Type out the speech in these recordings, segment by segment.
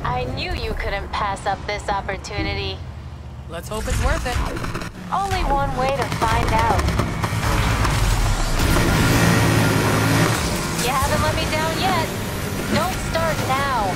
I knew you couldn't pass up this opportunity. Let's hope it's worth it. Only one way to find out. You haven't let me down yet. Don't start now.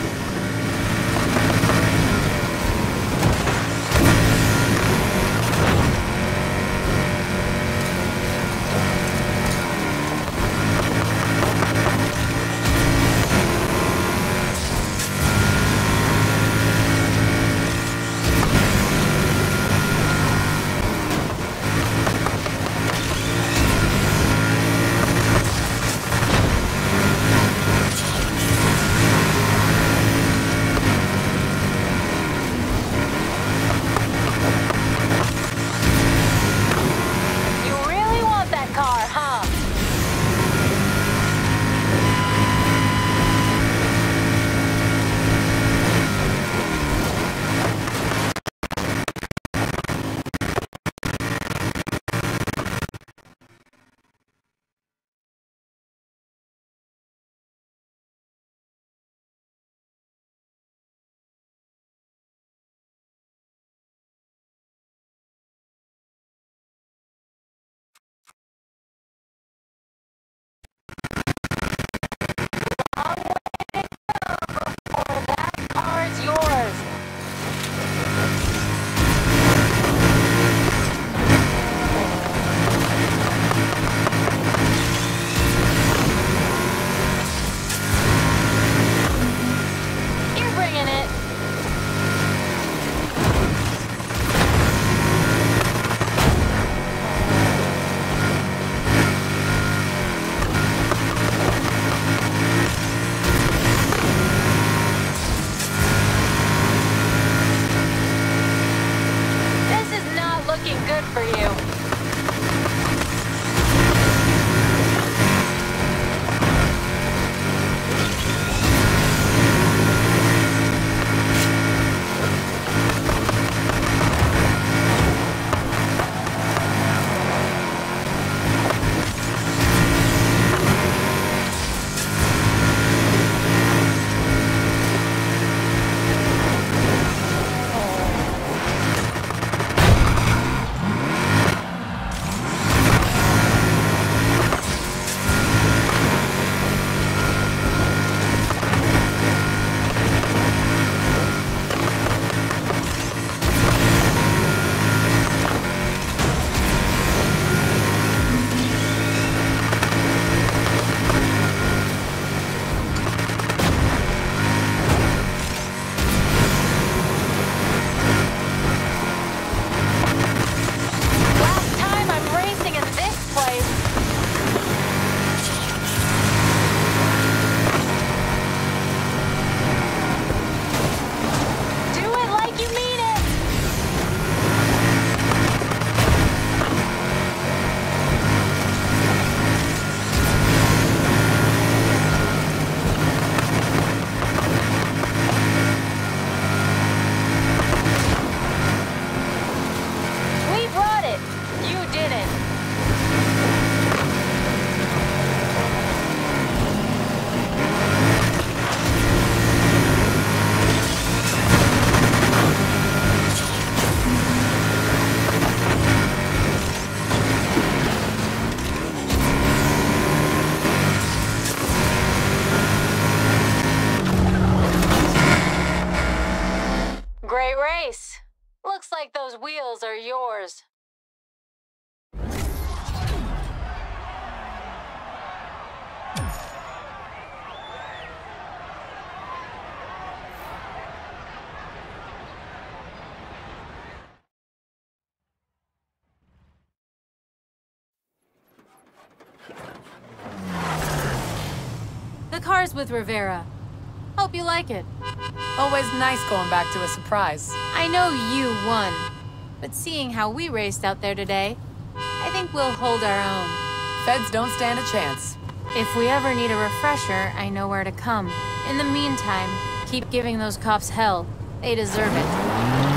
Looks like those wheels are yours. The car's with Rivera. Hope you like it. Always nice going back to a surprise. I know you won, but seeing how we raced out there today, I think we'll hold our own. Feds don't stand a chance. If we ever need a refresher, I know where to come. In the meantime, keep giving those cops hell. They deserve it.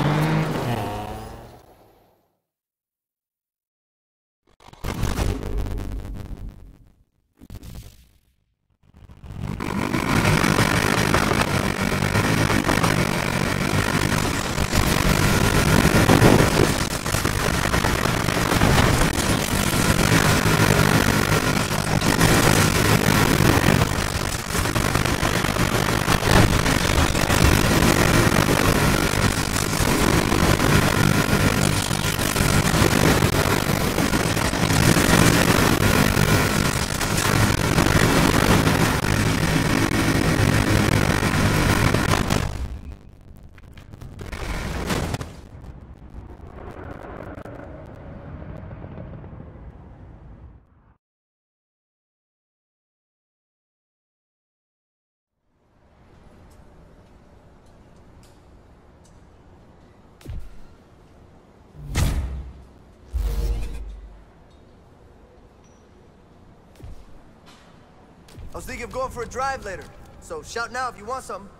I was thinking of going for a drive later, so shout now if you want something.